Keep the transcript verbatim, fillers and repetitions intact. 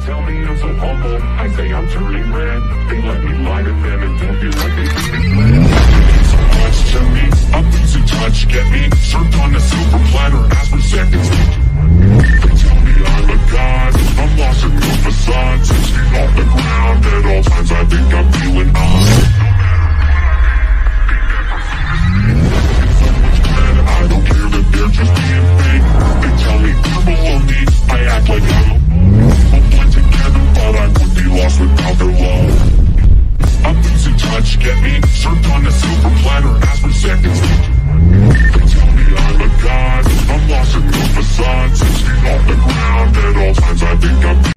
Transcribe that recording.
tell me I'm so humble, I say I'm turning red. They let me lie to them and don't feel like they did it planned. So much to me, I'm losing touch, get me served on a silver platter, ask for seconds. They tell me I'm a god, I'm lost in the facade, six feet off the ground. At all times I think I'm feeling odd. I don't care that they're just being fake. They tell me they're below me, I act like I'm we'll blend together, but I would be lost without their love. I'm losing touch, get me served on a silver platter, ask for seconds. They tell me I'm a god, I'm lost in the facade, six feet off the ground. At all times I think I'm